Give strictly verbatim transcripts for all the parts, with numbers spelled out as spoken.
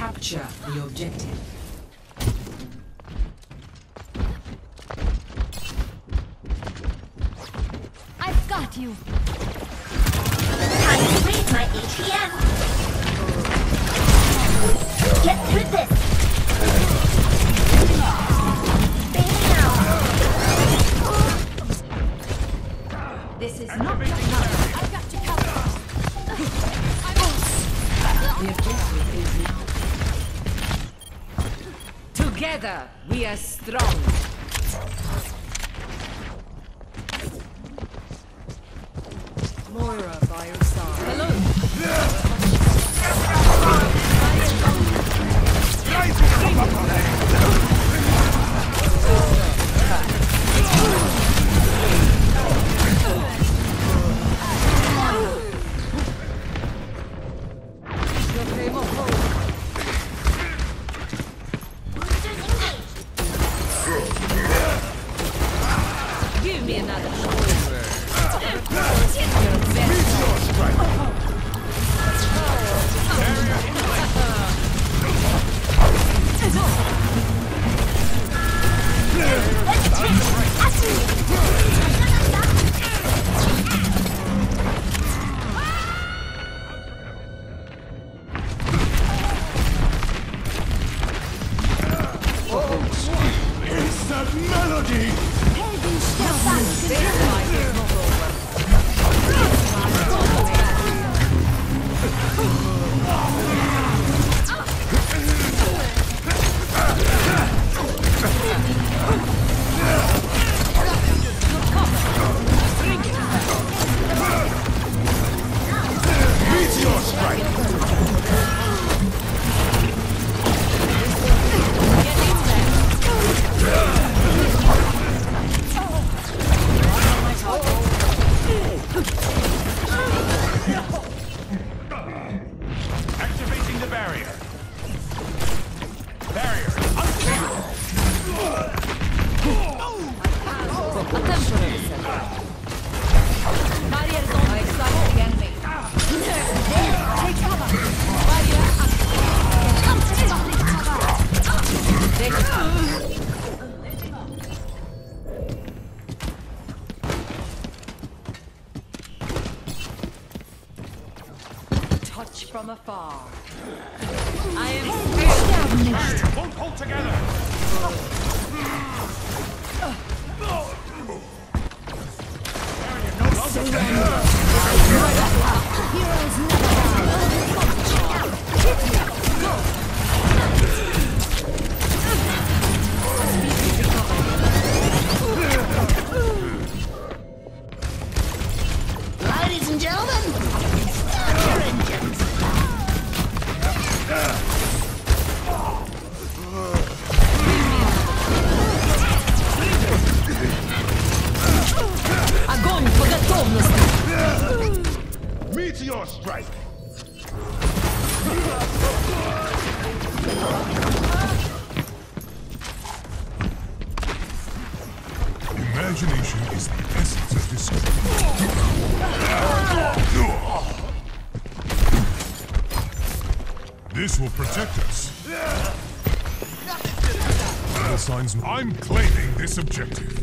Capture the objective. I've got you. Time to raise my A T M. Get through this. Bam. This is not enough. I've got you covered. The objective is now. Together, we are strong. Moira by your side. Hello. Give me another shoulder. It's that melody! Meteor strike! Activating the barrier. Barrier unstable. Barriers on my side the enemy. Take cover. Barrier Come to me. touch from afar. I am Barrier won't hold together. Barrier no Heroes never Ladies and gentlemen, start your engines. огонь по готовности. Meteor strike. Imagination is the essence of discovery. This will protect us. Vital signs. I'm claiming this objective.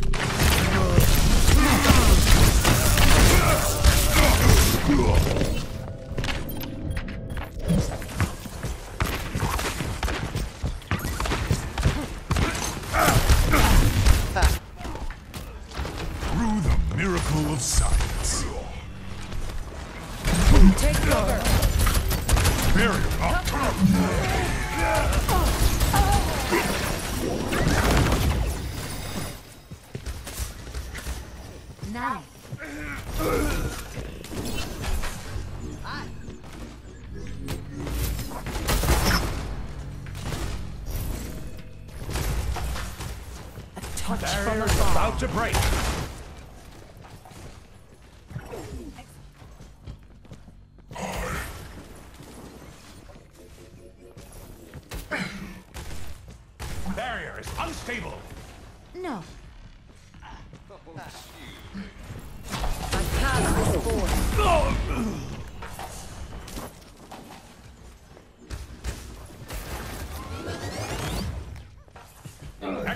Through the miracle of science. Take cover. Barrier up. Nice. A touch from Barrier afar. about to break. Barrier is unstable. No. I pass this force.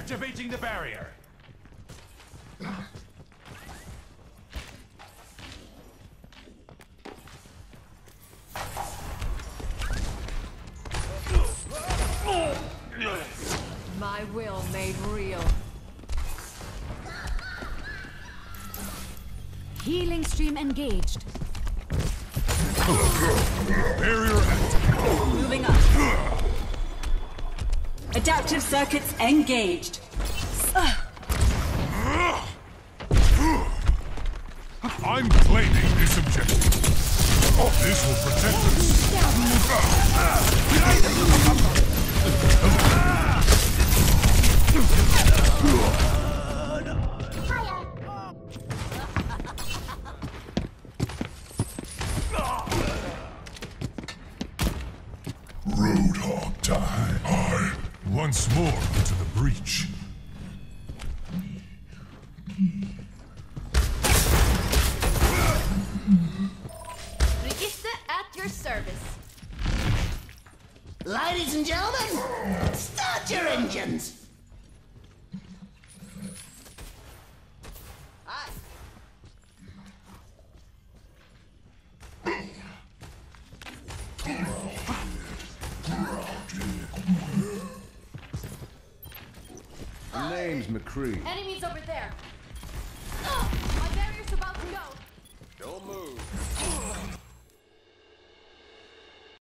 Activating the barrier. My will made real. Healing stream engaged. Barrier active. Moving up. Adaptive circuits engaged. I'm claiming this objective. This will protect us. Roadhog time. I once more into the breach. Register at your service. Ladies and gentlemen, start your engines. Aye. My name's McCree. Enemies over there. Oh, my barrier's about to go. Don't move.